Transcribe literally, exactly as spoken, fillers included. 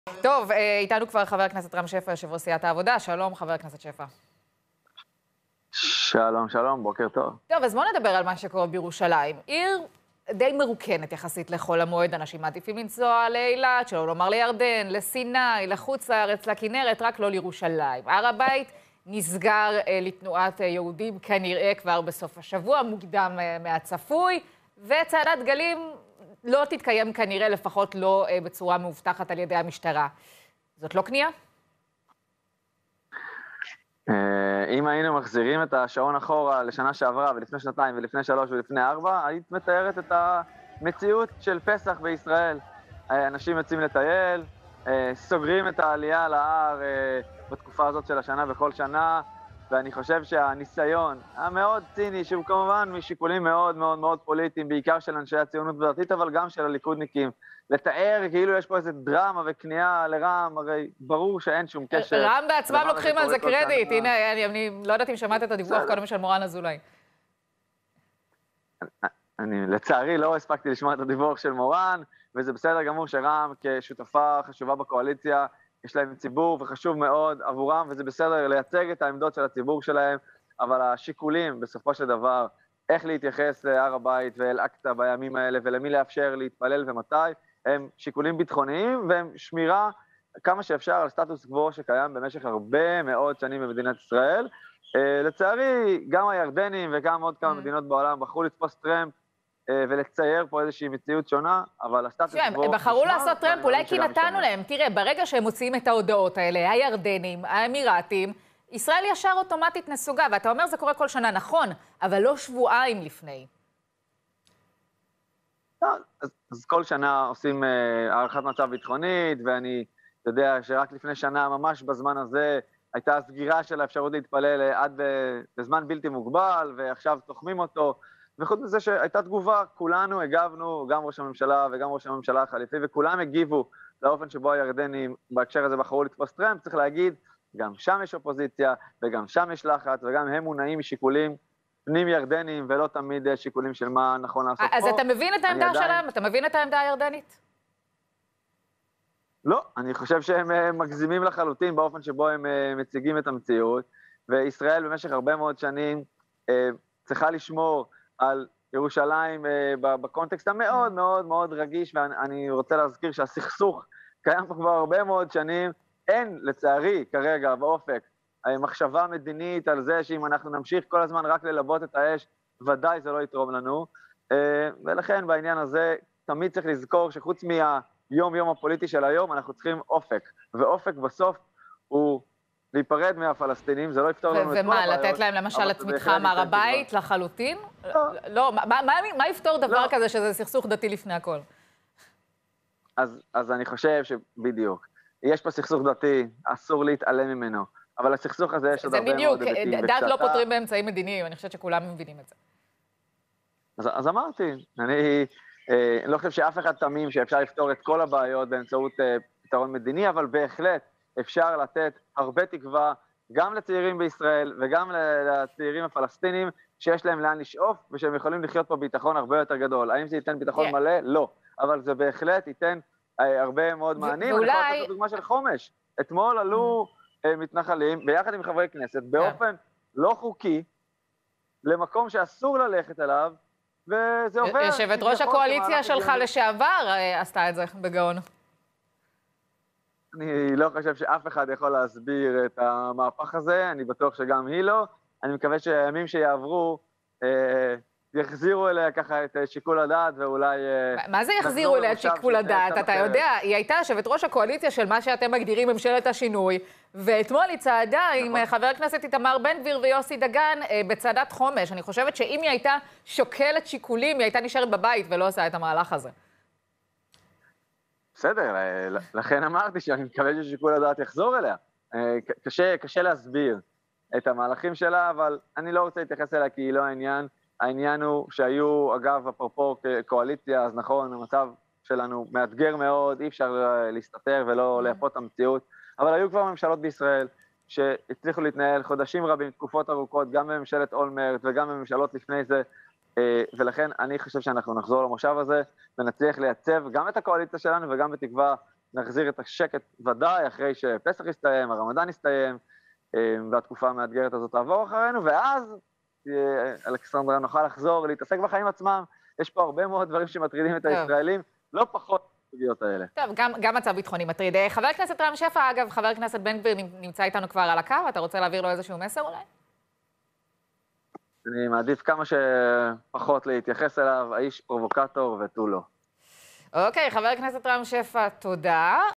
טוב, איתנו כבר חבר הכנסת רם שפע, יושב ראש סיעת העבודה. שלום, חבר הכנסת שפע. שלום, שלום, בוקר טוב. טוב, אז בואו נדבר על מה שקורה בירושלים. עיר די מרוקנת יחסית לכל המועד. אנשים מעדיפים לנסוע לאילת, שלא לומר לירדן, לסיני, לחוץ לארץ, לכנרת, רק לא לירושלים. הר הבית נסגר אה, לתנועת יהודים כנראה כבר בסוף השבוע, מוקדם אה, מהצפוי, וצעדת גלים לא תתקיים כנראה, לפחות לא אה, בצורה מאובטחת על ידי המשטרה. זאת לא קנייה? אם היינו מחזירים את השעון אחורה לשנה שעברה ולפני שנתיים ולפני שלוש ולפני ארבע, היית מתארת את המציאות של פסח בישראל. אנשים יוצאים לטייל, סוגרים את העלייה להר בתקופה הזאת של השנה בכל שנה, ואני חושב שהניסיון המאוד ציני, שהוא כמובן משיקולים מאוד מאוד מאוד פוליטיים, בעיקר של אנשי הציונות הדתית, אבל גם של הליכודניקים, לתאר כאילו יש פה איזה דרמה וכניעה לרע"מ, הרי ברור שאין שום קשר. רע"מ בעצמם לוקחים על זה קרדיט. הנה, אני לא יודעת אם שמעת את הדיווח קודם של מורן אזולאי. אני לצערי לא הספקתי לשמוע את הדיווח של מורן, וזה בסדר גמור שרע"מ כשותפה חשובה בקואליציה, יש להם ציבור וחשוב מאוד עבורם, וזה בסדר לייצג את העמדות של הציבור שלהם, אבל השיקולים בסופו של דבר, איך להתייחס להר הבית ואל אקצה בימים האלה, ולמי לאפשר להתפלל ומתי, הם שיקולים ביטחוניים, והם שמירה כמה שאפשר על סטטוס קוו שקיים במשך הרבה מאוד שנים במדינת ישראל. לצערי, גם הירדנים וגם עוד כמה מדינות בעולם בחרו לתפוס טרמפ, ולצייר פה איזושהי מציאות שונה, אבל הסטטוס קוו... הם בחרו לעשות טרמפ, אולי כי נתנו להם. תראה, ברגע שהם מוציאים את ההודעות האלה, הירדנים, האמירתים, ישראל ישר אוטומטית נסוגה, ואתה אומר זה קורה כל שנה, נכון, אבל לא שבועיים לפני. אז כל שנה עושים הערכת מצב ביטחונית, ואני יודע שרק לפני שנה, ממש בזמן הזה, הייתה סגירה של האפשרות להתפלל עד בזמן בלתי מוגבל, ועכשיו תוחמים אותו, וחוץ מזה שהייתה תגובה, כולנו הגבנו, גם ראש הממשלה וגם ראש הממשלה החליפי, וכולם הגיבו לאופן שבו הירדנים בהקשר הזה בחרו לתפוס טרמפ. צריך להגיד, גם שם יש אופוזיציה, וגם שם יש לחץ, וגם הם מונעים משיקולים פנים ירדנים, ולא תמיד שיקולים של מה נכון לעשות פה. אז אתה מבין את העמדה שלהם? אתה מבין את העמדה הירדנית? לא, אני חושב שהם מגזימים לחלוטין באופן שבו הם מציגים את המציאות, וישראל במשך הרבה מאוד שנים צריכה לשמור על ירושלים בקונטקסט המאוד מאוד מאוד רגיש, ואני רוצה להזכיר שהסכסוך קיים פה כבר הרבה מאוד שנים. אין, לצערי, כרגע, באופק, מחשבה מדינית על זה שאם אנחנו נמשיך כל הזמן רק ללבות את האש, ודאי זה לא יתרום לנו. ולכן בעניין הזה תמיד צריך לזכור שחוץ מהיום-יום הפוליטי של היום, אנחנו צריכים אופק. ואופק בסוף הוא להיפרד מהפלסטינים, זה לא יפתור לנו את כל הבעיות. ומה, לתת להם למשל את מתחם הר הבית לחלוטין? לא, מה יפתור דבר כזה שזה סכסוך דתי לפני הכל? אז אני חושב שבדיוק. יש פה סכסוך דתי, אסור להתעלם ממנו, אבל הסכסוך הזה יש עוד הרבה מאוד היבטים. זה בדיוק, דת לא פותרים באמצעים מדיניים, אני חושבת שכולם מבינים את זה. אז אמרתי, אני לא חושב שאף אחד תמים שאפשר לפתור את כל הבעיות באמצעות פתרון מדיני, אבל בהחלט אפשר לתת הרבה תקווה גם לצעירים בישראל וגם לצעירים הפלסטינים, שיש להם לאן לשאוף ושהם יכולים לחיות פה ביטחון הרבה יותר גדול. האם זה ייתן ביטחון מלא? לא. אבל זה בהחלט ייתן הרבה מאוד מענים. אני יכול לתת דוגמה של חומש. אתמול עלו מתנחלים ביחד עם חברי כנסת באופן לא חוקי למקום שאסור ללכת אליו, וזה עובר. יושבת ראש הקואליציה שלך לשעבר עשתה את זה בגאון. אני לא חושב שאף אחד יכול להסביר את המהפך הזה, אני בטוח שגם היא לא. אני מקווה שהימים שיעברו יחזירו אליה ככה את שיקול הדעת, ואולי... מה זה יחזירו אליה את שיקול הדעת? אתה יודע, היא הייתה יושבת ראש הקואליציה של מה שאתם מגדירים ממשלת השינוי, ואתמול היא צעדה עם חבר הכנסת איתמר בן גביר ויוסי דגן בצעדת חומש. אני חושבת שאם היא הייתה שוקלת שיקולים, היא הייתה נשארת בבית ולא עושה את המהלך הזה. בסדר, לכן אמרתי שאני מקווה ששיקול הדעת יחזור אליה. קשה, קשה להסביר את המהלכים שלה, אבל אני לא רוצה להתייחס אליה כי היא לא העניין. העניין הוא שהיו, אגב, אפרופו קואליציה, אז נכון, המצב שלנו מאתגר מאוד, אי אפשר להסתתר ולא לייפות את המציאות, אבל היו כבר ממשלות בישראל שהצליחו להתנהל חודשים רבים, תקופות ארוכות, גם בממשלת אולמרט וגם בממשלות לפני זה, ולכן אני חושב שאנחנו נחזור למושב הזה ונצליח לייצב גם את הקואליציה שלנו וגם בתקווה נחזיר את השקט ודאי, אחרי שפסח יסתיים, הרמדאן יסתיים, והתקופה המאתגרת הזאת תעבור אחרינו, ואז אלכסנדרה נוכל לחזור, להתעסק בחיים עצמם. יש פה הרבה מאוד דברים שמטרידים את הישראלים, לא פחות בסוגיות האלה. טוב, גם, גם מצב ביטחוני מטריד. חבר הכנסת רם שפע, אגב, חבר הכנסת בן גביר נמצא איתנו כבר על הקו, אתה רוצה להעביר לו איזשהו מסר אולי? אני מעדיף כמה שפחות להתייחס אליו, האיש פרובוקטור ותו לא. אוקיי, חבר הכנסת רם שפע, תודה.